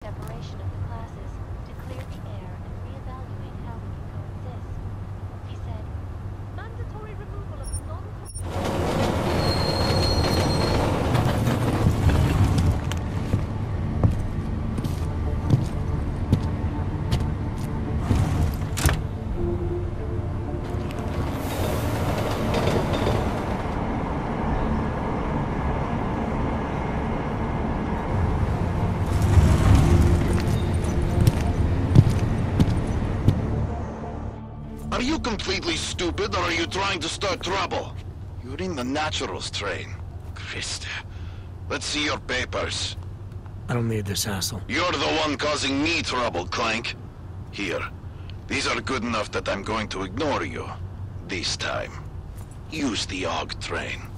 separation of the classes to clear the air and reevaluate how we can coexist. He said, mandatory removal of non- Are you completely stupid, or are you trying to start trouble? You're in the Naturals train. Christ. Let's see your papers. I don't need this hassle. You're the one causing me trouble, Clank. Here. These are good enough that I'm going to ignore you. This time. Use the AUG train.